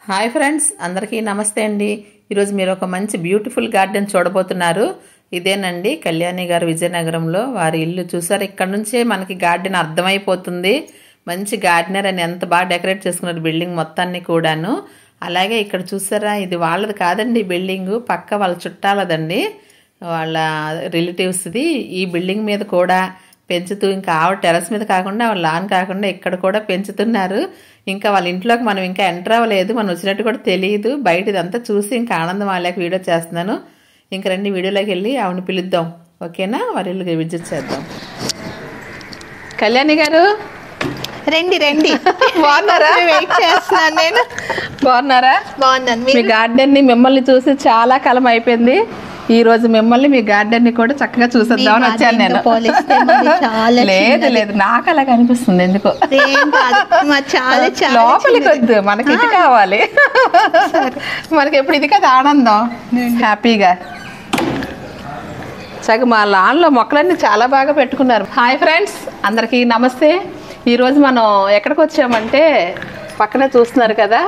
Hi friends, అందరికీ నమస్తే అండి. ఈరోజు మీరు ఒక మంచి బ్యూటిఫుల్ గార్డెన్ చూడబోతున్నారు. ఇదేనండి కళ్యాణి గారు విజయనగరంలో వారి ఇల్లు. చూసారు, ఇక్కడ నుంచే మనకి గార్డెన్ అర్థమైపోతుంది. మంచి గార్డెనర్ అని ఎంత బాగా డెకరేట్ చేసుకున్నారు బిల్డింగ్ మొత్తాన్ని కూడాను. అలాగే ఇక్కడ చూసారా, ఇది వాళ్ళది కాదండి బిల్డింగ్, పక్క వాళ్ళ చుట్టాలదండి, వాళ్ళ రిలేటివ్స్ది. ఈ బిల్డింగ్ మీద కూడా పెంచుతూ, ఇంకా ఆవిడ టెరస్ మీద కాకుండా వాళ్ళ లాన్ కాకుండా ఇక్కడ కూడా పెంచుతున్నారు. ఇంకా వాళ్ళ ఇంట్లోకి మనం ఇంకా ఎంటర్ అవ్వలేదు, మనం వచ్చినట్టు కూడా తెలియదు. బయట ఇదంతా చూసి ఇంకా ఆనందం వాళ్ళకి వీడియో చేస్తున్నాను. ఇంక రండి వీడియోలోకి వెళ్ళి ఆవిడని పిలుద్దాం, ఓకేనా? వారి ఇల్లు విజిట్ చేద్దాం. కళ్యాణి గారు రండి రండి. బాగున్నారా? వెయిట్ చేస్తున్నాను నేను. బాగున్నారా? బాగున్నాను. మీ గార్డెన్ ని మిమ్మల్ని చూసి చాలా కాలం అయిపోయింది. ఈ రోజు మిమ్మల్ని మీ గార్డెన్ ని కూడా చక్కగా చూసేద్దామని వచ్చాను నేను. లేదు లేదు, నాకు అలా కనిపిస్తుంది ఎందుకో. లోపలికి వద్దు, మనకి ఇది కావాలి. మనకి ఎప్పుడు ఇది కదా ఆనందం, హ్యాపీగా. చక్కగా మా లాన్లో మొక్కలన్నీ చాలా బాగా పెట్టుకున్నారు. హాయ్ ఫ్రెండ్స్, అందరికీ నమస్తే. ఈరోజు మనం ఎక్కడికి వచ్చామంటే, పక్కనే చూస్తున్నారు కదా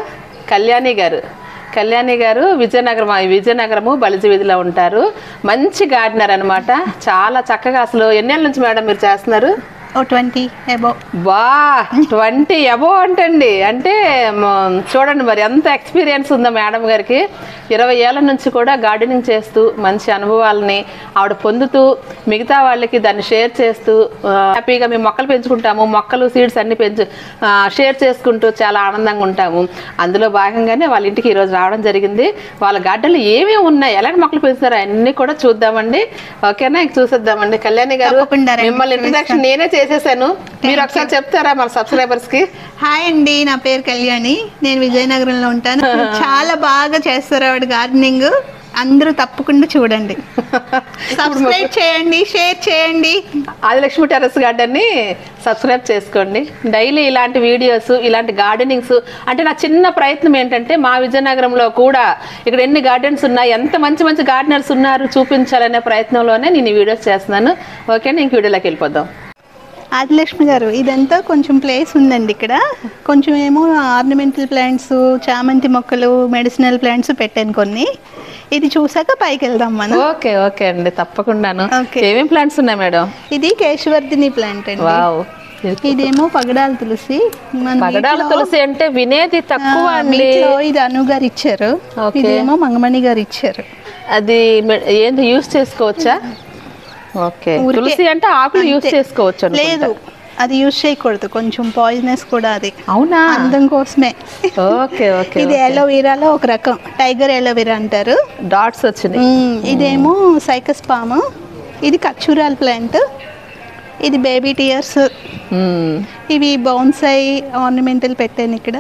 కళ్యాణి గారు విజయనగరము బలిజీ వీధిలో ఉంటారు. మంచి గార్డెనర్ అనమాట. చాలా చక్కగా, అసలు ఎన్నేళ్ళ నుంచి మేడం మీరు చేస్తున్నారు? 20 అబోవ్. బా 20 అబోవ్ అంటండి. అంటే చూడండి మరి ఎంత ఎక్స్పీరియన్స్ ఉందో మేడం గారికి. 20 ఏళ్ళ నుంచి కూడా గార్డెనింగ్ చేస్తూ మంచి అనుభవాలని ఆవిడ పొందుతూ, మిగతా వాళ్ళకి దాన్ని షేర్ చేస్తూ, హ్యాపీగా మేము మొక్కలు పెంచుకుంటాము, మొక్కలు సీడ్స్ అన్ని షేర్ చేసుకుంటూ చాలా ఆనందంగా ఉంటాము. అందులో భాగంగానే వాళ్ళ ఇంటికి ఈరోజు రావడం జరిగింది. వాళ్ళ గార్డెన్లో ఏమేమి ఉన్నాయి, ఎలాంటి మొక్కలు పెంచుతారో అన్నీ కూడా చూద్దామండి, ఓకేనా? ఇంక చూసేద్దామండి. కళ్యాణి గారు, మిమ్మల్ని ఇంట్రడక్షన్ నేనే చేసేసాను, మీరు ఒకసారి చెప్తారా మన సబ్స్క్రైబర్స్ కి? హాయ్ అండి, నా పేరు కళ్యాణి, నేను విజయనగరంలో ఉంటాను. చాలా బాగా చేస్తారు ఆవిడ గార్డెనింగ్. అందరూ తప్పకుండా చూడండి, సబ్స్క్రైబ్ చేయండి, షేర్ చేయండి. ఆదిలక్ష్మి టెర్రస్ గార్డెన్ ని సబ్స్క్రైబ్ చేసుకోండి. డైలీ ఇలాంటి వీడియోస్, ఇలాంటి గార్డెనింగ్స్. అంటే నా చిన్న ప్రయత్నం ఏంటంటే, మా విజయనగరంలో కూడా ఇక్కడ ఎన్ని గార్డెన్స్ ఉన్నాయి, ఎంత మంచి మంచి గార్డెనర్స్ ఉన్నారు చూపించాలనే ప్రయత్నంలోనే నేను ఈ వీడియోస్ చేస్తున్నాను. ఓకే, ఇంక వీడియోలోకి వెళ్ళిపోదాం. ఆదిలక్ష్మి గారు, ఇదంతా కొంచెం ప్లేస్ ఉందండి ఇక్కడ. కొంచెం ఏమో ఆర్నమెంటల్ ప్లాంట్స్, చామంతి మొక్కలు, మెడిసినల్ ప్లాంట్స్ పెట్టాను కొన్ని. ఇది చూసాక పైకి వెళ్దాం మనం. ఓకే ఓకే అండి, తప్పకుండాను. ఏమేం ప్లాంట్స్ ఉన్నాయి మేడం? ఇది కేశవర్ధిని ప్లాంట్ అండి. వావ్. ఇదేమో పగడాల తులసి. పగడాల తులసి అంటే వినేది తక్కువ అండి. ఇది అను గారు ఇచ్చారు, ఇదేమో మంగమణి గారు ఇచ్చారు. అది ఏంది, యూస్ చేసుకోవచ్చా? ఓకే, తులసి అంటే ఆకులు యూస్ చేసుకోవచ్చు? లేదు, అది యూస్ చేయకూడదు, కొంచెం పాయిజనస్ కూడా అది. అవునా? అందం కోసమే. Okay okay. ఇది ఎలోవీరాలో ఒక రకం, టైగర్ ఎలోవీరా అంటారు. డాట్స్ వచ్చినాయి. ఇదేమో సైకస్ పాము, ఇది కచ్చూరాల్ ప్లాంట్, ఇది బేబీ టియర్స్. ఇవి బౌన్సై ఆర్నమెంటల్ పెట్టాను ఇక్కడ.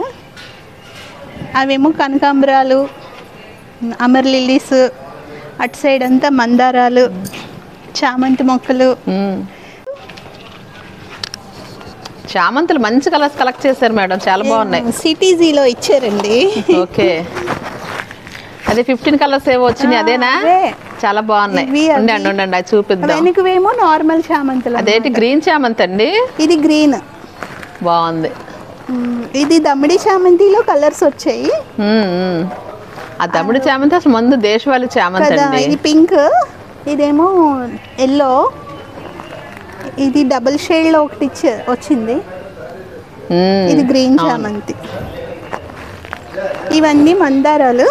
అవేమో కనకాంబరాలు, అమర్ లిల్లీస్, అటు సైడ్ అంతా మందారాలు, చామంతి మొక్కలు. చామంతులు మంచి కలర్స్ కలెక్ట్ చేశారు మేడం, చాలా బాగున్నాయి. సిటీజీలో ఇచ్చారండి. ఓకే, అదే 15 కలర్స్ ఏవో వచ్చినాయి, అదేనా? చాలా బాగున్నాయి. ఉండండి అది చూపిద్దాం. వెనుకవేమో నార్మల్ చామంతులు. అదేంటి, గ్రీన్ చామంతి అండి? ఇది గ్రీన్, బాగుంది. ఇది దమ్మిడి చామంతిలో కలర్స్ వచ్చాయి. ఆ దమ్మిడి చామంతి అసలు ముందు దేశవాళీ చామంతి అండి. ఇది పింక్, ఇదేమో ఎల్లో, ఇది డబుల్ షేడ్ లో ఒకటి వచ్చింది. ఇది గ్రీన్ చామంతి. ఇవన్నీ మందారాలు.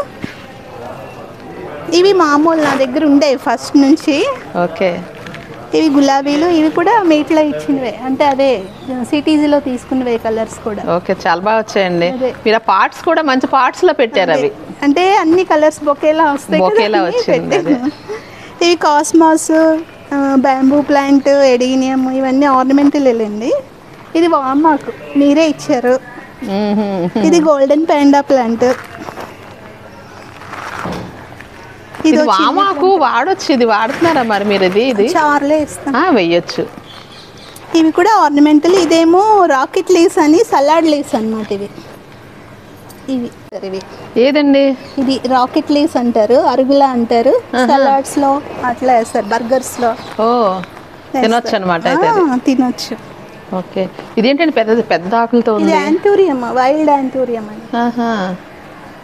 ఇవి మామూలు నా దగ్గర ఉండేవి ఫస్ట్ నుంచి. ఓకే. ఇవి గులాబీలు, ఇవి కూడా మీట్లో ఇచ్చినవే, అంటే అదే సిటీజీలో తీసుకున్నవే కలర్స్ కూడా. ఓకే, చాలా బాగా వచ్చాయండి. మీరు ఆ పార్ట్స్ కూడా మంచి పార్ట్స్ లో పెట్టారు. అవి అంటే అన్ని కలర్స్ బొకేలా వస్తాయి, బొకేలా వచ్చింది. ఇవి కాస్మాస్, బ్యాంబూ ప్లాంట్, ఎడీనియం, ఇవన్నీ ఆర్నమెంటల్ వెళ్ళింది. ఇది వామాకు, మీరే ఇచ్చారు. ఇది గోల్డెన్ పాండా ప్లాంట్. ఇది వామాకు వాడొచ్చు, ఇది వాడుతున్నారా మరి మీరు? ఇది చార్లే ఇస్తాం, వెయ్యొచ్చు. ఇవి కూడా ఆర్నమెంటల్. ఇదేమో రాకెట్ లీవ్స్ అని, సలాడ్ లీవ్స్ అన్నమాట ఇవి. ఇవి ఏదండి? ఇది రాకెట్ లీవ్స్ అంటారు, అరుగులా అంటారు. సలాడ్స్ లో అట్లా వేస్తారు, బర్గర్స్ లో. ఓ, తినొచ్చు అనమాట. తినొచ్చు. ఓకే, ఇదేంటండి పెద్ద పెద్ద ఆకులతో ఉంది? ఇది యాంథూరియం, వైల్డ్ యాంథూరియం అని.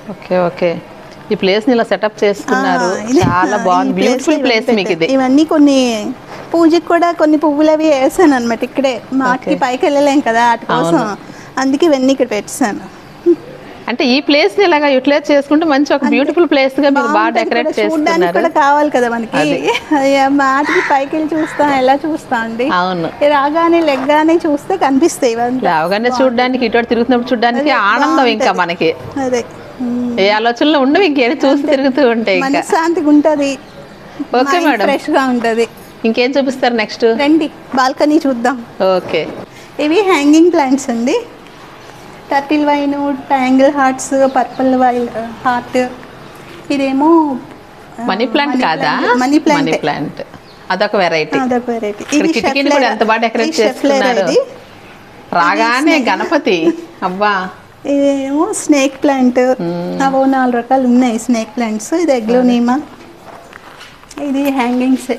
Okay okay. ఈ ప్లేస్ ని ఇలా సెటప్ చేసుకున్నారు, ఇది- చాలా ఈ బాగుంది. place బ్యూటిఫుల్ లో ప్లేస్ మీకు ఇది. ఇవన్నీ కొన్ని పూజకి కూడా కొన్ని పువ్వులు అవి వేసాను అనమాట ఇక్కడే. మాకి పైకి వెళ్ళలేం కదా వాటి కోసం, అందుకే ఇవన్నీ ఇక్కడ పెట్టాను. అంటే ఈ ప్లేస్ ని ఇలాగా యూటిలైజ్ చేసుకుంటే మంచి ఒక బ్యూటిఫుల్ ప్లేస్ గా మీరు బాగా డెకరేట్ చూడడానికి చేసుకున్నారు. కూడా కావాలి కదా మనకి. మాటికి పైకి వెళ్ళి చూస్తాం, ఎలా చూస్తాం అండి. అవును, రాగానే లెగ్గానే చూస్తే కనిపిస్తాయి ఇవన్నీ. లేవగానే చూడడానికి, ఇటు తిరుగుతున్నప్పుడు చూడడానికి ఆనందం ఇంకా మనకి. అదే ఏ ఆలోచనలు ఉండవు, ఇంకేం చూసి తిరుగుతూ ఉంటాయి ఇంకా. మనశ్శాంతిగా ఉంటది. ఓకే మేడం, ఫ్రెష్ గా ఉంటది. ఇంకేం చూపిస్తారు నెక్స్ట్? రండి బాల్కనీ చూద్దాం. ఓకే. ఇవి హ్యాంగింగ్ ప్లాంట్స్ అండి. Turtle vine, triangle hearts, purple vile heart. ఇదేమో మనీ ప్లాంట్ కాదా? Money plant. ప్లాంట్ అదొక వెరైటీ. అదొక వెరైటీ. ఇక్కడ కిటికీని కూడా ఎంత బాగా డెకరేట్ చేస్తున్నారు. రాగానే గణపతి. అబ్బా. ఇదేమో స్నేక్ ప్లాంట్. అవో 4 రకాలు ఉన్నాయి స్నేక్ ప్లాంట్స్. ఇది ఎగ్లోనీమా. ఇది హ్యాంగింగ్స్.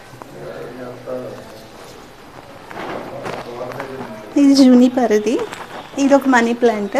ఇది జూనిపర్. ఇది ఒక మనీ ప్లాంట్.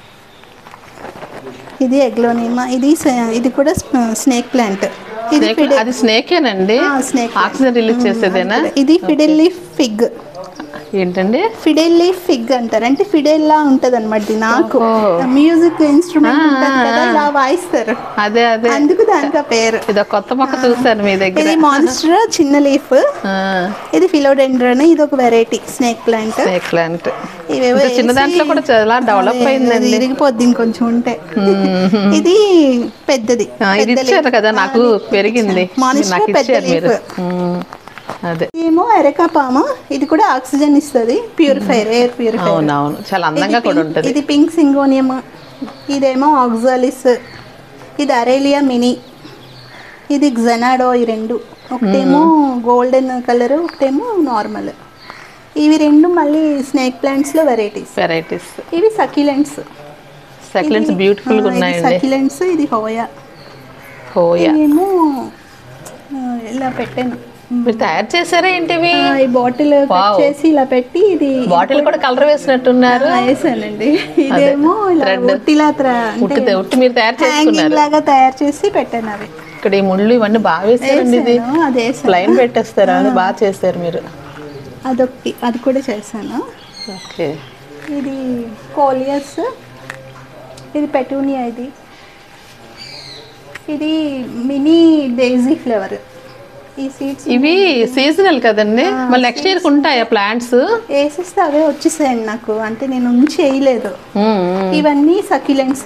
ఇది ఎగ్లోనీమా. ఇది కూడా స్నేక్ ప్లాంట్. అది స్నేకేనండి. స్నేక్ ఆక్సిజన్ రిలీజ్ చేసేదేనా? ఇది ఫిడెల్ లీఫ్ ఫిగ్. ఏంటండి? ఫిడెల్ లీఫ్ ఫిగ్ అంటారు. అంటే ఫిడెల్ లా ఉంటది అనమాట. నాకు మ్యూజిక్ ఇన్స్ట్రుమెంట్ ఉంటది కదా, ఇలా వాయిస్తారు. అదే అదే, అందుకు దానికి ఆ పేరు. ఇది కొత్త మొక్క చూసాను మీ దగ్గర. ఇది మాన్స్టర్ చిన్న లీఫ్. ఇది ఫిలోడెండ్రన్. ఇది ఒక variety snake plant. Snake plant చిన్న దాంట్లో కూడా చాలా డెవలప్ అయిందండి. ఇరిగిపోద్ది ఇంకొంచెం ఉంటే. ఇది పెద్దది. ఇది ఇచ్చారు కదా నాకు, పెరిగింది. మాన్స్టర్ పెద్ద లీఫ్. అదే ఏమో ఎరకా పామ. ఇది కూడా ఆక్సిజన్ ఇస్తుంది, ప్యూరిఫైర్, ఎయిర్ ప్యూరిఫైర్. అవునవును, చాలా అందంగా కూడా ఉంటుంది. ఇది పింక్ సింగోనియం. ఇదేమో ఆక్సాలిస్. ఇది అరేలియా మినీ. ఇది గ్జెనాడో. ఈ రెండు, ఒకటేమో గోల్డెన్ కలర్, ఒకటేమో నార్మల్. ఇవి రెండు మళ్ళీ స్నేక్ ప్లాంట్స్ లో వెరైటీస్. ఇవి సక్యులెంట్స్. బ్యూటిఫుల్ గా ఉన్నాయండి. సక్యులెంట్స్. ఇది హోయా. ఏమో ఇలా పెట్టాను. మీరు తయారు చేశారా ఏంటివి? ఈ బాటిల్ చేసి ఇలా పెట్టి, ఇది బాటిల్ కూడా కలర్ వేసినట్టున్నారు. వేసానండి. ఇదేమో మీరు తయారు చేసుకున్నారు లాగా తయారు చేసి పెట్టాను. అవి ఇక్కడ ఈ ముళ్ళు ఇవన్నీ బాగా వేసారండి. ఇది లైన్ పెట్టేస్తారా? అది బాగా చేశారు మీరు. అదొకటి, అది కూడా చేశాను. ఓకే. ఇది కోలియస్. ఇది పెటూనియా. ఇది మినీ డేజీ ఫ్లవర్. ఈ సీడ్స్ ఇవి సీజనల్ కదండి, మళ్ళీ నెక్స్ట్ ఇయర్ ఉంటాయా ప్లాంట్స్? వేసేస్తే అవే వచ్చేసాయండి నాకు. అంటే నేను ఉంచి వేయలేదు. ఇవన్నీ సక్యులెంట్స్.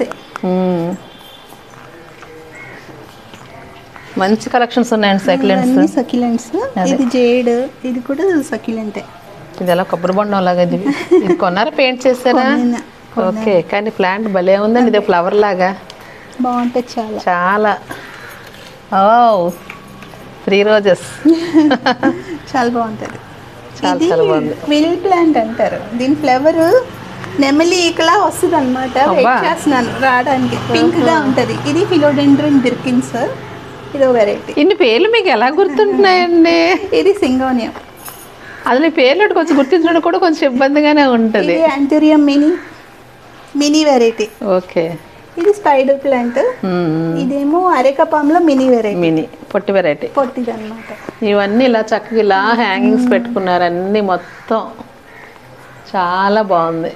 మంచి కలెక్షన్స్ ఉన్నాయండి సక్యులెంట్స్. ఇది జేడ్. ఇది కూడా సక్యులెంటే. ఇది ఎలా కొబ్బరి బొండం లాగా. ఇది కొన్నారా, పెయింట్ చేస్తారా? ఓకే. కానీ ప్లాంట్ భలే ఉందండి. ఇది ఫ్లవర్ లాగా బాగుంటుంది. చాలా. ఓ, 3 రోజెస్. చాలా బాగుంటుంది. చాలా బాగుంది. విల్ ప్లాంట్ అంటారు దీని. ఫ్లవర్ నెమలి ఈకలా వస్తుంది అనమాట. వెయిట్ చేస్తున్నాను రావడానికి. పింక్ గా ఉంటది. ఇది ఫిలోడెండ్రన్ బిర్కిన్స్. ఇది వెరైటీ. ఇన్ని పేర్లు మీకు ఎలా గుర్తుంటున్నాయండి? ఇది సింగోనియం. అది పేర్లు కొంచెం గుర్తించడం కూడా కొంచెం ఇబ్బందిగానే ఉంటుంది. ఇది యాంథూరియం మినీ వెరైటీ. ఓకే. ఇది స్పైడర్ ప్లాంట్. ఇదేమో అరేకపాంలో మినీ వెరైటీ. మినీ పొట్టి వెరైటీ. పొట్టిది అన్నమాట. ఇవన్నీ ఇలా చక్కగా ఇలా హ్యాంగింగ్స్ పెట్టుకున్నారు అన్ని మొత్తం. చాలా బాగుంది.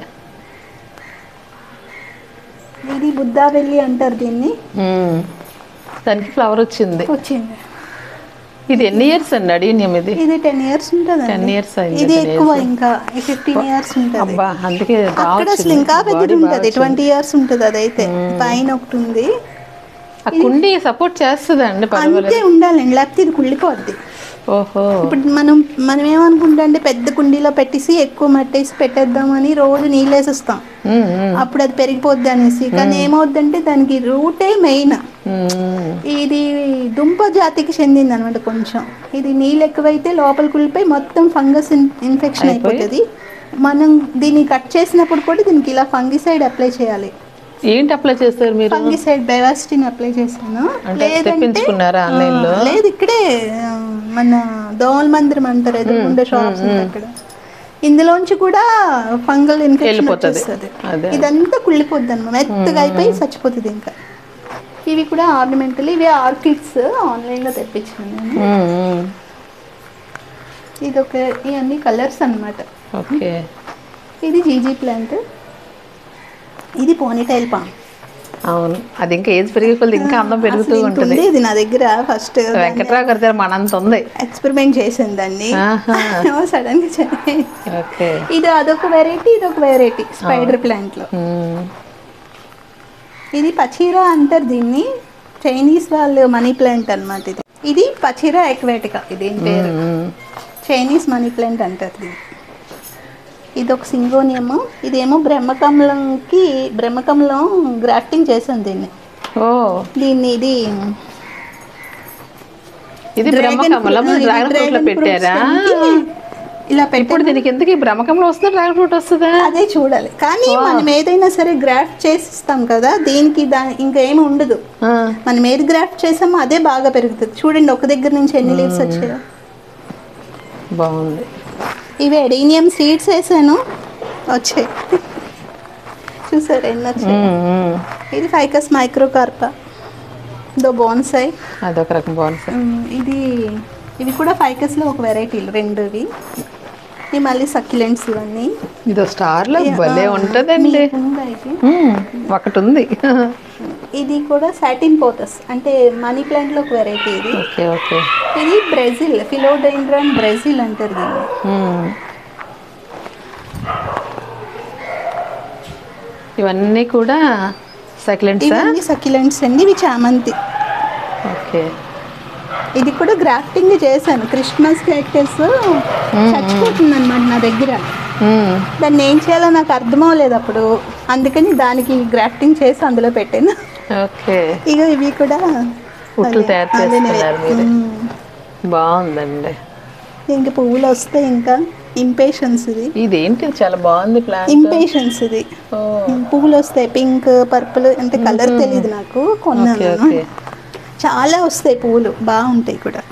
ఇది బుద్ధావెల్లి అంటారు దీన్ని. దానికి ఫ్లవర్ వచ్చింది. ఇది ఎన్ని ఇయర్స్ అండి అడిగినాం? ఇది 10 years ఉంటుంది. 10 years అయింది. ఇది ఎక్కువ, ఇంకా 15 years ఉంటుంది. అబ్బా, అందుకే అసలు ఇంకా పెద్దది ఉంటుంది. 20 years ఉంటుంది. అదైతే పైన ఒకటి ఉంది. ఆ కుండీ సపోర్ట్ చేస్తుందండి? అంతే ఉండాలండి, లేకపోతే ఇది కుళ్ళిపోద్ది. ఓహో. ఇప్పుడు మనం ఏమనుకుంటా అంటే పెద్ద కుండీలో పెట్టేసి ఎక్కువ మట్టేసి పెట్టేద్దామని రోజు నీళ్ళు వేసేస్తాం. అప్పుడు అది పెరిగిపోద్ది అనేసి. కానీ ఏమవుద్దంటే దానికి రూటే మెయిన్. ఇది దుంప జాతికి చెందింది అనమాట. కొంచెం ఇది నీళ్ళు ఎక్కువైతే లోపల కుళ్ళిపోయి మొత్తం ఫంగస్ ఇన్ఫెక్షన్ అయిపోతుంది. మనం దీన్ని కట్ చేసినప్పుడు కూడా దీనికి ఇలా ఫంగిసైడ్ అప్లై చేయాలి. ఏంటి అప్లై చేస్తారు మీరు? ఫంగిసైడ్ బెవాస్టిన్ అప్లై చేశాను. లేదు, ఇక్కడే మన దోమల మందిరం అంటారు, ఎదురుకుండే షాప్స్ అక్కడ. ఇందులోంచి కూడా ఫంగల్ ఇన్ఫెక్షన్ వచ్చేస్తుంది. ఇదంతా కుళ్ళిపోద్ది అన్నమాట. మెత్తగా అయిపోయి చచ్చిపోతుంది ఇంకా. ఇవి కూడా ఆర్నమెంటల్, ఇవి ఆర్కిడ్స్ ఆన్లైన్లో తెప్పించాను నేను. ఇదొక ఇవన్నీ కలర్స్ అన్నమాట. ఓకే. ఇది జీజీ ప్లాంట్, ఇది పోనీటైల్ పామ్. అవును, అది ఇంకా ఏజ్ పెరిగే కొద్ది ఇంకా అందం పెరుగుతూ ఉంటుంది. ఇది నా దగ్గర ఫస్ట్ వెంకట్రావు గారి దగ్గర మనంత ఉంది. ఎక్స్పెరిమెంట్ చేసింది దాన్ని సడన్ గా. ఓకే. ఇది అదొక వెరైటీ, ఇదొక వెరైటీ స్పైడర్ ప్లాంట్ లో. ఇది పచీరా అంటారు దీన్ని, చైనీస్ వాళ్ళు మనీ ప్లాంట్ అన్నమాట. ఇది పచీరా ఎక్వాటికా, ఇది పేరు. చైనీస్ మనీ ప్లాంట్ అంటారు దీన్ని. ఇది ఒక సింగోనియము, ఇదేమో బ్రహ్మకమలం గ్రాఫ్టింగ్ చేశాను దీన్ని. దీన్ని ఇది పెట్టారా ఇలా ఇప్పుడు దీనికి ఎందుకు బ్రహ్మకమలం వస్తుంది, డ్రాగన్ ఫ్రూట్ వస్తుందా అదే చూడాలి. కానీ మనం ఏదైనా సరే గ్రాఫ్ట్ చేసిస్తాం కదా, దీనికి ఇంకా ఏమి ఉండదు. మనం ఏది గ్రాఫ్ట్ చేసామో అదే బాగా పెరుగుతుంది. చూడండి ఒక దగ్గర నుంచి ఎన్ని లీవ్స్ వచ్చాయో. బాగుంది. ఇవి ఎడీనియం సీడ్స్ వేసాను, వచ్చాయి. చూసారు ఎన్ని వచ్చాయి. ఇది ఫైకస్ మైక్రోకార్పా, దో బోన్సై, అదొక రకం బోన్సై. ఇవి కూడా ఫైకస్లో ఒక వెరైటీలు, రెండు. ఇవి మళ్ళీ సక్యులెంట్స్ ఇవన్నీ. ఇది స్టార్ లో భలే ఉంటుందండి. ఒకటి ఉంది. ఇది కూడా సాటిన్ పోతస్, అంటే మనీ ప్లాంట్ లో ఒక వెరైటీ ఇది. Okay okay. ఇది బ్రెజిల్, ఫిలోడెండ్రాన్ బ్రెజిల్ అంటారు దీన్ని. ఇవన్నీ కూడా సక్యులెంట్స్. ఇవన్నీ సక్యులెంట్స్ అండి, ఇవి చామంతి. ఓకే. ఇది కూడా గ్రాఫ్టింగ్ చేశాను. క్రిస్మస్ క్యాక్టస్ చచ్చిపోతుంది అనమాట నా దగ్గర. దాన్ని ఏం చేయాలో నాకు అర్థం అవ్వలేదు అప్పుడు, అందుకని దానికి గ్రాఫ్టింగ్ చేసి అందులో పెట్టాను. ఓకే. ఇక ఇవి కూడా పుట్లు తయారు చేస్తున్నారు మీరు. బాగుందండి. ఇంకా పువ్వులు వస్తాయి. ఇంకా ఇంపేషన్స్, ఇదేంటి చాలా బాగుంది ప్లాంట్. ఇంపేషన్స్ ఇది పువ్వులు వస్తాయి, పింక్ పర్పుల్, అంటే కలర్ తెలియదు నాకు, కొన్నాను. చాలా వస్తాయి పువ్వులు, బాగుంటాయి కూడా.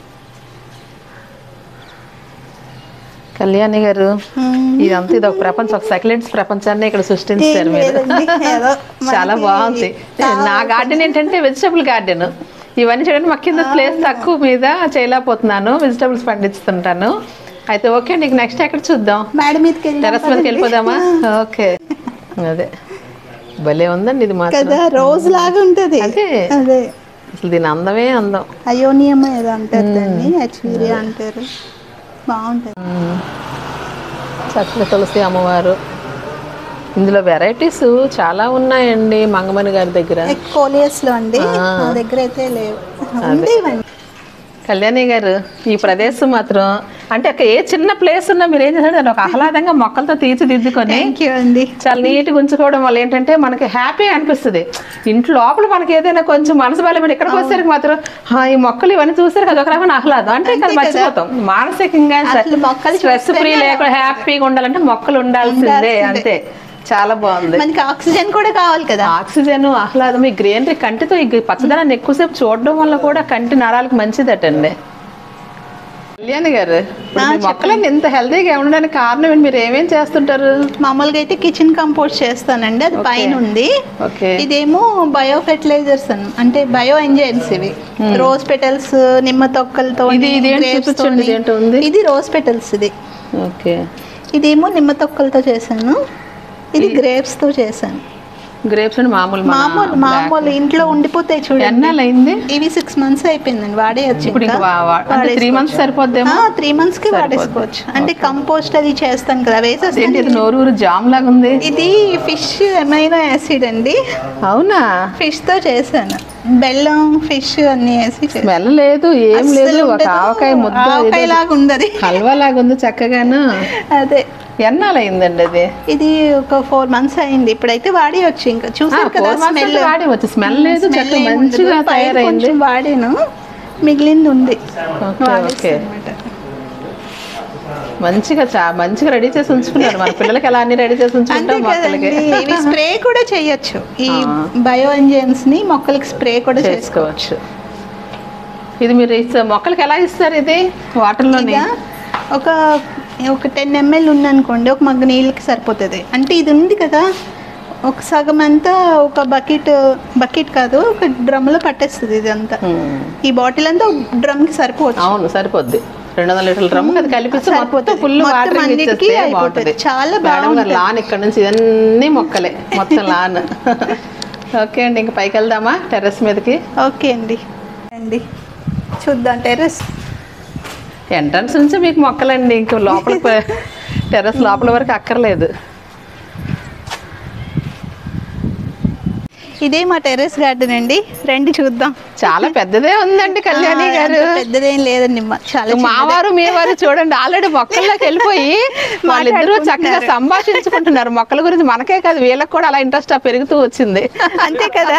కళ్యాణి గారు, ఇదంతా ఇది ఒక ప్రపంచం, ఒక సక్యులెంట్స్ ప్రపంచాన్ని ఇక్కడ సృష్టించారు మీరు. చాలా బాగుంది. నా గార్డెన్ ఏంటంటే వెజిటబుల్ గార్డెన్. ఇవన్నీ చూడండి, మా కింద ప్లేస్ తక్కువ మీద చేయలేకపోతున్నాను, వెజిటబుల్స్ పండిస్తుంటాను. అయితే ఓకే, నీకు నెక్స్ట్ ఎక్కడ చూద్దాం? టెర్రస్ మీదకి వెళ్ళిపోదామా? ఓకే. అదే భలే ఉందండి ఇది మాత్రం, రోజు లాగా ఉంటుంది. అదే అసలు దీని అందమే అందం. అయోనియం ఏదో అంటారు దాన్ని, హెచ్వీరియా అంటారు. బాగుంటుంది. చక్కల తులసి అమ్మవారు. ఇందులో వెరైటీస్ చాలా ఉన్నాయండి మంగమణి గారి దగ్గర. కోలియస్లో అండి, నా దగ్గర అయితే లేవు. కళ్యాణి గారు, ఈ ప్రదేశం మాత్రం అంటే ఏ చిన్న ప్లేస్ ఉన్నా మీరు ఏం చేస్తారు, దాన్ని ఒక ఆహ్లాదంగా మొక్కలతో తీర్చిదిద్దుకొని చాలా నీట్గా ఉంచుకోవడం వల్ల ఏంటంటే మనకి హ్యాపీ అనిపిస్తుంది. ఇంట్లో లోపల మనకి ఏదైనా కొంచెం మనసు బలం ఇక్కడికి వచ్చేసరికి మాత్రం ఈ మొక్కలు ఇవన్నీ చూసారు కదా, ఒక రకమైన ఆహ్లాదం. అంటే ఇక్కడ మర్చిపోతాం మానసికంగా స్ట్రెస్ ఫ్రీ లేకుండా హ్యాపీగా ఉండాలంటే మొక్కలు ఉండాల్సిందే, అంతే. చాలా బాగుంది. మనకి ఆక్సిజన్ కూడా కావాలి కదా, ఆక్సిజన్, ఆహ్లాదం. ఈ గ్రీనరీ కంటితో ఈ పచ్చదనాన్ని ఎక్కువసేపు చూడడం వల్ల కూడా కంటి నరాలకు మంచిదటండి. కళ్యాణి గారు, మొక్కలన్నీ ఇంత హెల్తీగా ఉండడానికి కారణం ఏంటి? మీరు ఏమేం చేస్తుంటారు? మామూలుగా అయితే కిచెన్ కంపోస్ట్ చేస్తానండి, అది పైన ఉంది. ఇదేమో బయో ఫెర్టిలైజర్స్ అంటే బయో ఎంజైమ్స్. ఇవి రోజ్ పెటల్స్, నిమ్మ తొక్కలతో. ఇది రోజ్ పెటల్స్. ఇది ఇదేమో నిమ్మ తొక్కలతో చేశాను. ఇది గ్రేప్స్ తో చేశాను. గ్రేప్స్ అంటే మామూలు ఇంట్లో ఉండిపోతాయి చూడండి. ఎన్నాళ్ళైంది? ఇవి 6 months అయిపోయిందండి, వాడేయచ్చు. 3 months సరిపోద్దేమో. 3 months కి వాడేసుకోవచ్చు. అంటే కంపోస్ట్ అది చేస్తాను కదా, వేసేస్తాను. నోరూరు జామ్ లాగా ఉంది. ఇది ఫిష్ అమైనో యాసిడ్ అండి. అవునా? ఫిష్ తో చేశాను, బెల్లం, ఫిష్ అన్ని వేసి. స్మెల్ లేదు, ఏం లేదు, ఒక ఆవకాయ ముద్ద లాగా ఉంది, హల్వా లాగా ఉంది చక్కగాను. అదే. ఎన్నాళ్ళయిందండి అది? ఇది ఒక 4 months అయింది. ఇప్పుడైతే వాడేయచ్చు. ఇంకా చూసారు కదా, వాడేవచ్చు. స్మెల్ లేదు, మంచిగా తయారైంది. వాడాను, మిగిలింది ఉంది. మంచిగా రెడీ చేసి ఉంచుకున్నారు. మన పిల్లలకి ఎలా అన్ని రెడీ చేసి ఉంచుకుంటాం. మొక్కలకి ఇవి స్ప్రే కూడా చేయొచ్చు. ఈ బయో ఎంజైమ్స్ ని మొక్కలకి స్ప్రే కూడా చేసుకోవచ్చు. ఇది మీరు మొక్కలకి ఎలా ఇస్తారు? ఇది వాటర్లోనే ఒక 10 ml ఉందనుకోండి, ఒక మగ్గు నీళ్ళకి సరిపోతుంది. అంటే ఇది ఉంది కదా, ఒక సగం అంతా ఒక బకెట్ కాదు, ఒక డ్రమ్లో పట్టేస్తుంది ఇది అంతా. ఈ బాటిల్ అంతా డ్రమ్కి సరిపోవచ్చు. అవును, సరిపోద్ది. 200 లీటర్ల డ్రమ్ అది కలిపిస్తే మొత్తం ఫుల్ వాటర్ బాగుంటుంది. చాలా బాగుంటుంది. లాన్ ఇక్కడ నుంచి ఇవన్నీ మొక్కలే, మొత్తం లాన్. ఓకే అండి, ఇంకా పైకి వెళ్దామా టెర్రస్ మీదకి? ఓకే అండి, చూద్దాం టెర్రస్. ఎంట్రన్స్ నుంచి మీకు మొక్కలండి, ఇంక లోపల టెర్రస్ లోపల వరకు అక్కర్లేదు. ఇదే మా టెర్రస్ గార్డెన్ అండి, రండి చూద్దాం. చాలా పెద్దదే ఉందండి కళ్యాణి గారు. పెద్దదేం లేదండి, చాలా. మావారు మీవారు చూడండి ఆల్రెడీ మొక్కల్లోకి వెళ్ళిపోయి వాళ్ళిద్దరూ చక్కగా సంభాషించుకుంటున్నారు. మొక్కల గురించి మనకే కాదు వీళ్ళకి కూడా అలా ఇంట్రెస్ట్ పెరుగుతూ వచ్చింది. అంతే కదా.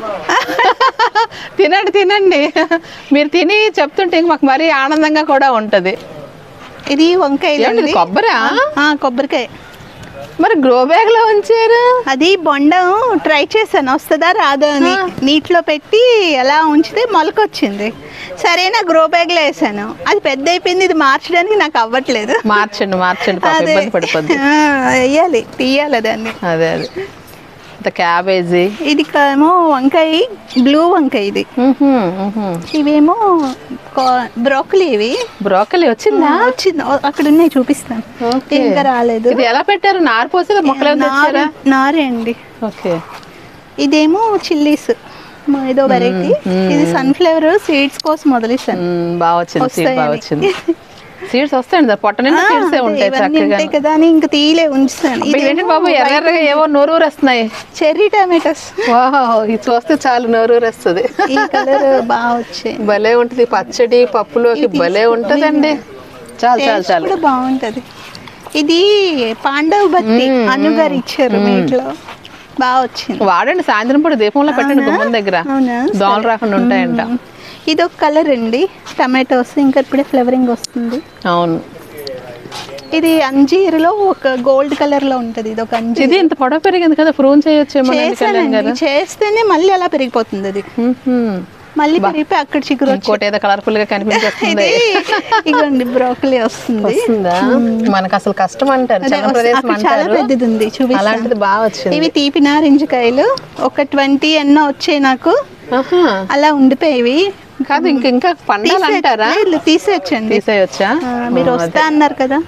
తినండి, మీరు తిని చెప్తుంటే మాకు మరీ ఆనందంగా కూడా ఉంటది. ఇది వంకాయ, కొబ్బరికాయ. మరి గ్రో బ్యాగ్ లో ఉంచారు? అది బొండం ట్రై చేశాను, వస్తుందా రాదా అని. నీటిలో పెట్టి అలా ఉంచితే మొలకొచ్చింది. సరేనా గ్రో బ్యాగ్ లో వేసాను, అది పెద్ద అయిపోయింది. ఇది మార్చడానికి నాకు అవ్వట్లేదు. మార్చండి ఇబ్బంది పడిపోద్ది. వేయాలి, తీయాలి దాన్ని. అదే క్యాబేజీ. ఇది ఏమో వంకాయ, బ్లూ వంకాయ ఇది. ఇవేమో బ్రోకలీ. బ్రోకలీ వచ్చింది. అక్కడ ఉన్నాయి, చూపిస్తాను. ఇంకా రాలేదు. ఇది ఎలా పెట్టారు? నారు పోసి మొక్కలు? నారే అండి. ఓకే. ఇదేమో చిల్లీస్, ఏదో వెరైటీ. ఇది సన్ఫ్లవర్ సీడ్స్ కోసం వదిలేసాను. బాగా వచ్చింది. సీడ్స్ వస్తాయండి, పొట్ట నిండా సీడ్స్ ఉంటాయి చక్కగా కదా అని ఇంకా తీలే ఉంచుతాను. ఏంటి బాబు ఎర్రగా ఏవో నోరూరు వస్తున్నాయి? Cherry tomatoes. ఇది చూస్తే చాలు నోరూరు వస్తుంది. ఈ కలర్ బాగా వచ్చాయి, భలే ఉంటుంది. పచ్చడి పప్పులోకి భలే ఉంటదండి. చాలా బాగుంటది. ఇది పాండవ్ బత్తి అనుగారు ఇచ్చారు మీట్లో, బాగా వచ్చింది. వాడండి, సాయంత్రం పూట దీపంలో పెట్టండి గుమ్మం దగ్గర, దోమలు రాకుండా ఉంటాయంట. ఇది ఒక కలర్ అండి, టమాటోస్. ఇంకా ఇప్పుడే ఫ్లేవరింగ్ వస్తుంది. అవును. ఇది అంజీరులో ఒక గోల్డ్ కలర్ లో ఉంటది. ఇది ఒక అంజీర్. ఇది ఇంత పొడవు పెరిగింది కదా, ప్రూన్ చేయొచ్చేమో. చేస్తేనే మళ్ళీ అలా పెరిగిపోతుంది. అది మళ్ళీ పెరిగిపోయి అక్కడ చిగురు ఏదో కలర్ఫుల్ గా కనిపించేస్తుంది. ఇగోండి బ్రోకలీ వస్తుంది. మనకు అసలు కష్టం అంటారు, చాలా పెద్దది ఉంది. అలాంటిది బాగా వచ్చింది. ఇవి తీపి నారింజ కాయలు, ఒక 20 ఎన్నో వచ్చాయి నాకు. అలా ఉండిపోయేవి కాదు, ఇంకా పండాలంటారా? తీసేయచ్చండి. తీసేయొచ్చా? మీరు వస్తా అన్నారు కదా.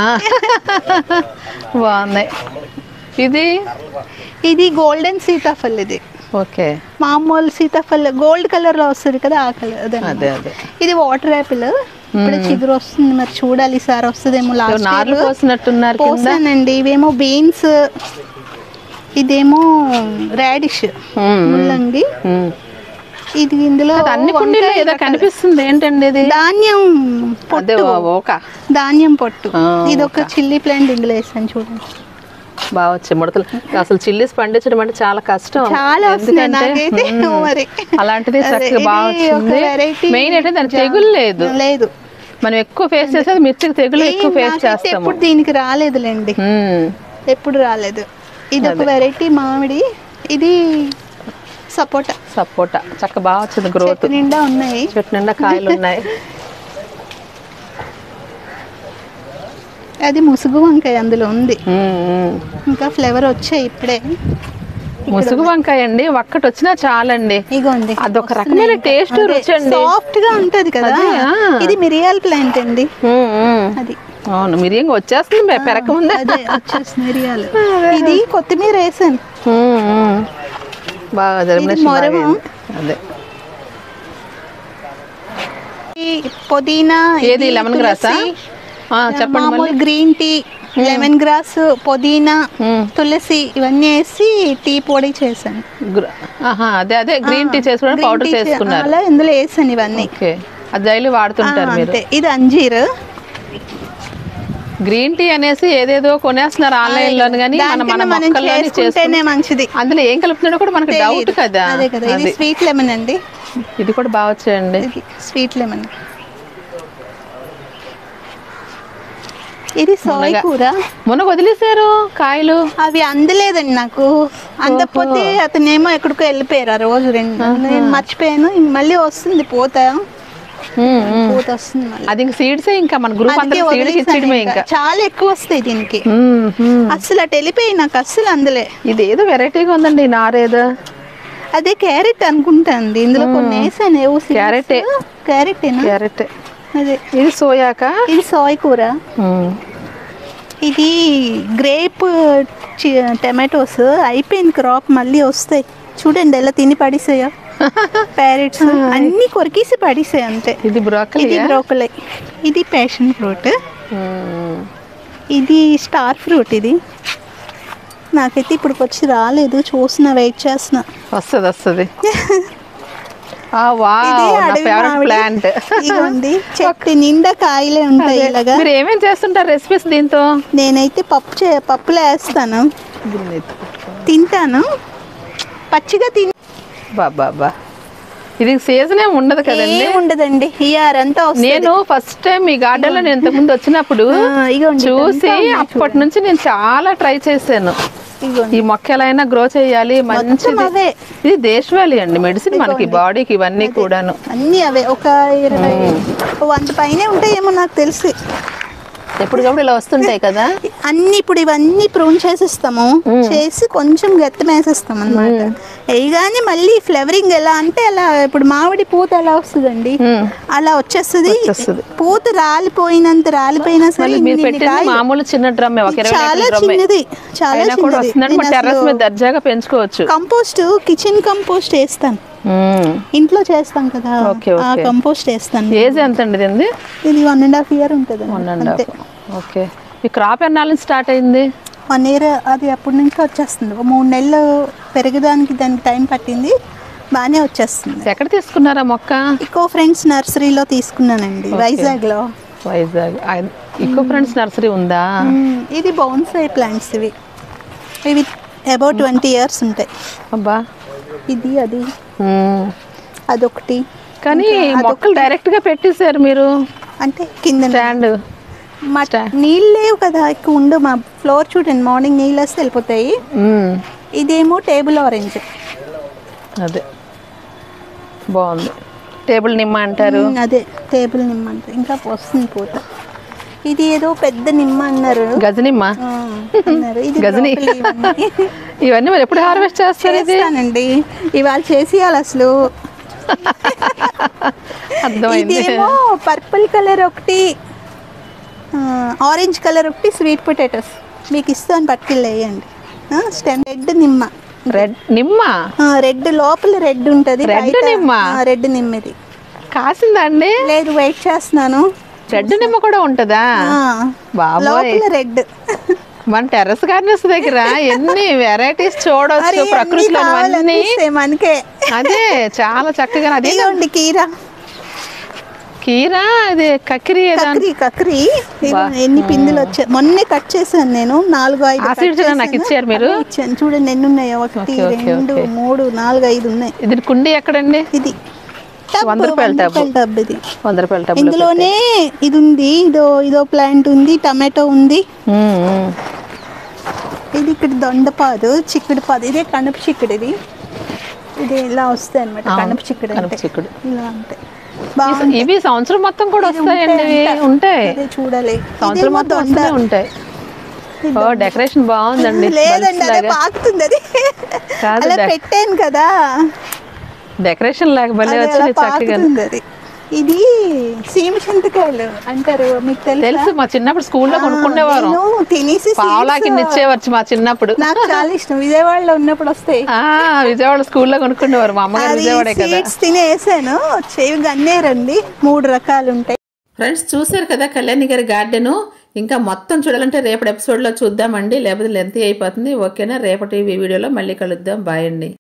బాగున్నాయి. ఇది గోల్డెన్ సీతాఫల్. ఇది ఓకే. మామూలు సీతాఫల్ గోల్డ్ కలర్ లో వస్తుంది కదా, ఆ కలర్. అదే. ఇది వాటర్ యాపిల్. ఇప్పుడు చిగురు వస్తుంది, మరి చూడాలి సార్ వస్తుందేమో. పోసానండి. ఇవేమో బీన్స్, ఇదేమో రాడిష్, ముల్లంగి. ఇది ఇందులో అన్ని కుండీలో ఏదో కనిపిస్తుంది. ఏంటండి ఇది? ధాన్యం పొట్టు. ఇది ఒక చిల్లీ ప్లాంట్ ఇందులో వేసాను, చూడండి. బాగా వచ్చాయి ముడతలు. అసలు చిల్లీస్ పండించడం అంటే చాలా కష్టం. చాలా అలాంటిది చక్కగా బాగా వచ్చింది. మెయిన్ అంటే దానికి తెగులు లేదు. మనం ఎక్కువ ఫేస్ చేసేది మిర్చికి తెగులు ఎక్కువ ఫేస్ చేస్తాం. ఎప్పుడు దీనికి రాలేదులేండి, ఎప్పుడు రాలేదు. ఇది ఒక వెరైటీ మామిడి. ఇది సపోటా చక్క బాగా వచ్చింది. గ్రోత్ నిండా ఉన్నాయి, చెట్టు నిండా కాయలు ఉన్నాయి. అది ముసుగు వంకాయ అందులో ఉంది. ఇంకా ఫ్లేవర్ వచ్చాయి ఇప్పుడే. ముసుగు వంకాయ అండి, ఒక్కటి వచ్చినా చాలండి. ఇగోండి, అదొక రకమైన టేస్ట్, రుచి అండి. సాఫ్ట్ గా ఉంటది కదా. ఇది మిరియాల ప్లాంట్ అండి. అది అవును, మిరియంగా వచ్చేస్తుంది పెరక ముందే వచ్చేస్తుంది మిరియాలు. ఇది కొత్తిమీర వేసాను, బాగా అదే. పుదీనా, ఏది లెమన్ గ్రాస్, మామూలు గ్రీన్ టీ, లెమన్ గ్రాస్, పుదీనా, తులసి ఇవన్నీ వేసి టీ పొడి చేశాను. అదే గ్రీన్ టీ చేసుకోవడం, పౌడర్ చేసుకున్నారు. అలా ఇందులో వేసాను ఇవన్నీ. అది డైలీ వాడుతుంటారు మీరు. ఇది అంజీర్. గ్రీన్ టీ అనేసి ఏదేదో కొనేస్తున్నారు ఆన్లైన్ లో, కానీ మన మొక్కల్లోనే చేసుకుంటేనే మంచిది. అందులో ఏం కలుపుతున్నాడో కూడా మనకు డౌట్ కదా. ఇది స్వీట్ లెమన్ అండి. ఇది కూడా బాగా వచ్చాయండి, స్వీట్ లెమన్. ఇది సోయ కూర. మొన్న వదిలేసారు కాయలు, అవి అందలేదండి నాకు. అందకపోతే అతనేమో ఎక్కడికో వెళ్ళిపోయారు ఆ రోజు. నేను మర్చిపోయాను, మళ్ళీ వస్తుంది పోతా. పూత వస్తుంది మళ్ళీ. అది ఇంకా సీడ్స్ ఇంకా మన గ్రూప్ అంతా సీడ్స్ ఇచ్చేయడమే ఇంకా. చాలా ఎక్కువ వస్తాయి దీనికి. అసలు అటు వెళ్ళిపోయి నాకు అస్సలు అందులే. ఇది ఏదో వెరైటీగా ఉందండి నారేదో. అదే క్యారెట్ అనుకుంటాంది. ఇందులో కొన్ని వేసాను. క్యారెట్ క్యారెట్ అదే. ఇది సోయాకా? ఇది సోయ కూర. ఇది గ్రేప్ టమాటోస్ అయిపోయింది క్రాప్. మళ్ళీ వస్తాయి చూడండి ఎలా తిని పడిసాయో ప్యారెట్స్ అన్ని కొరికేసి పడిసాయి అంతే. ఇది బ్రోకలీ. ఇది ప్యాషన్ ఫ్రూట్. ఇది స్టార్ ఫ్రూట్. ఇది నాకైతే ఇప్పుడు వచ్చి రాలేదు, చూసిన వెయిట్ చేస్తున్నా. వస్తుంది. ఇదిగోండి చెట్టు నిండా కాయలే ఉంటాయి ఇలాగా. మీరు ఏమేమి చేస్తుంటారు రెసిపీస్ దీంతో? నేనైతే పప్పులో వేస్తాను, తింటాను పచ్చిగా బాబా. ఇది సీజన్ ఏమి ఉండదు కదండి? ఉండదండి, ఇయర్ అంతా. నేను ఫస్ట్ టైం మీ గార్డెన్ లో నేను ఇంతకుముందు వచ్చినప్పుడు చూసి అప్పటి నుంచి నేను చాలా ట్రై చేశాను. ఈ మొక్క ఎలా అయినా గ్రో చేయాలి మంచిది. ఇది దేశవాళీ అండి, మెడిసిన్ మనకి బాడీకి. ఇవన్నీ కూడాను అన్ని అవే. ఒక 20-100 పైనే ఉంటాయేమో నాకు తెలిసి. ఎప్పటికప్పుడు ఇలా వస్తుంటాయి కదా అన్ని. ఇప్పుడు ఇవన్నీ ప్రూన్ చేసేస్తాము, చేసి కొంచెం గెత్తం వేసేస్తాం అన్నమాట. వేయగానే మళ్ళీ ఫ్లవరింగ్ ఎలా అంటే అలా. ఇప్పుడు మామిడి పూత ఎలా వస్తుందండి అలా వచ్చేస్తుంది. పూత రాలిపోయినా సరే మామూలు చిన్న డ్రమ్ చాలా చిన్నది, చాలా చిన్నది. దర్జాగా పెంచుకోవచ్చు. కంపోస్ట్, కిచెన్ కంపోస్ట్ వేస్తాను. ఇంట్లో చేస్తాం కదా, ఆ కంపోస్ట్ వేస్తాను. ఏజ్ ఎంత అండి ఇది? ఇది 1.5 year ఉంటుంది. ఓకే. ఈ క్రాప్ ఎన్నాళ్ళని స్టార్ట్ అయింది? 1 year. అది అప్పటి నుంచి వచ్చేస్తుంది. 3 నెలలు పెరగడానికి దానికి టైం పట్టింది, బాగానే వచ్చేస్తుంది. ఎక్కడ తీసుకున్నారా మొక్క? ఇకో ఫ్రెండ్స్ నర్సరీలో తీసుకున్నానండి, వైజాగ్ లో. ఇకో ఫ్రెండ్స్ నర్సరీ ఉందా? ఇది బౌన్సాయ్ ప్లాంట్స్. ఇవి అబౌట్ 20 years ఉంటాయి. అబ్బా. ఇది అదొకటి. కానీ మొక్కలు డైరెక్ట్ గా పెట్టేశారు మీరు అంటే కింద స్టాండ్. నీళ్ళు లేవు కదా ఎక్కువ ఉండు. మా ఫ్లోర్ చూడండి, మార్నింగ్ నీళ్ళు వస్తే వెళ్ళిపోతాయి. ఇదేమో టేబుల్ ఆరెంజ్. అదే బాగుంది. టేబుల్ నిమ్మ అంటారు. అదే టేబుల్ నిమ్మ అంటారు. ఇంకా వస్తుంది పూత. ఇది ఏదో పెద్ద నిమ్మ అన్నారు, గజనిమ్మ అన్నారు. ఇది గజని. ఇవన్నీ మరి ఎప్పుడు హార్వెస్ట్ చేస్తానండి? ఇవాళ చేసేయాలి అసలు. ఇదేమో పర్పుల్ కలర్ ఒకటి, ఆరెంజ్ కలర్ ఒకటి స్వీట్ పొటాటోస్. మీకు ఇస్తాను, పట్టుకెళ్ళేయండి. స్టెమ్ రెడ్ నిమ్మ. రెడ్ లోపల రెడ్ ఉంటది. రెడ్ నిమ్మ. ఇది కాసిందండి? లేదు, వెయిట్ చేస్తున్నాను. రెడ్ నిమ్మ కూడా ఉంటదా? బాబోయ్, రెడ్. మన టెర్రస్ గార్డెన్స్ దగ్గర ఎన్ని వెరైటీస్ చూడవచ్చు ప్రకృతిలో మనకే. అదే చాలా చక్కగా. అదే కీరా అది కక్కిరి. ఎన్ని పిందులు వచ్చాయి. మొన్నే కట్ చేశాను నేను, 4-5. నాకు ఇచ్చారు మీరు? ఇచ్చాను. చూడండి ఎన్ని ఉన్నాయో. 1, 2, 3, 4, 5 ఉన్నాయి. ఇది కుండీ ఎక్కడండి? ఇది 100 రూపాయల టబ్. ఇది 100 రూపాయల టబ్. ఇందులోనే ఇది ఉంది, ఇదో ప్లాంట్ ఉంది, టమాటో ఉంది. ఇది ఇక్కడ దొండపాదు, చిక్కుడు పాదు. ఇదే కనుపు చిక్కుడు. ఇది ఇలా వస్తాయి అనమాట. కనుపు చిక్కుడు ఇలా ఉంటాయి. ఇవి సంవత్సరం మొత్తం కూడా వస్తాయండి. ఉంటాయి, చూడాలి. సంవత్సరం మొత్తం ఉంటాయి. డెకరేషన్ బాగుందండి. లేదండి, అదే పాకుతుంది. అది అలా పెట్టాను కదా, డెకరేషన్ లాగా భలే వచ్చింది చక్కగా. ఇది సీమ చింతకాయలు అంటారు, మీకు తెలుసు? మా చిన్నప్పుడు స్కూల్లో కొనుక్కునేవారు. తినేసి పావులాకి ఇచ్చేవారు మా చిన్నప్పుడు. నాకు చాలా ఇష్టం. విజయవాడలో ఉన్నప్పుడు వస్తాయి. విజయవాడ స్కూల్లో కొనుక్కునేవారు. మా అమ్మగారు విజయవాడే కదా. తినేసాను. చెవి గన్నేరండి, 3 రకాలు ఉంటాయి. ఫ్రెండ్స్ చూసారు కదా కళ్యాణి గారి గార్డెన్. ఇంకా మొత్తం చూడాలంటే రేపటి ఎపిసోడ్లో చూద్దామండి, లేకపోతే లెంత్ అయిపోతుంది. ఓకేనా? రేపటి వీడియోలో మళ్ళీ కలుద్దాం. బాయ్ అండి.